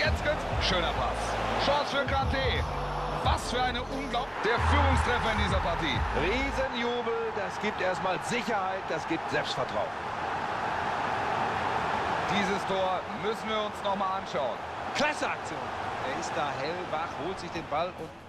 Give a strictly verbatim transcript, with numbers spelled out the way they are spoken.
Jetzt geht's. Schöner Pass. Chance für Kanté. Was für eine unglaubliche... Der Führungstreffer in dieser Partie. Riesenjubel, das gibt erstmal Sicherheit, das gibt Selbstvertrauen. Dieses Tor müssen wir uns noch mal anschauen. Klasse Aktion. Er ist da hellwach, holt sich den Ball und...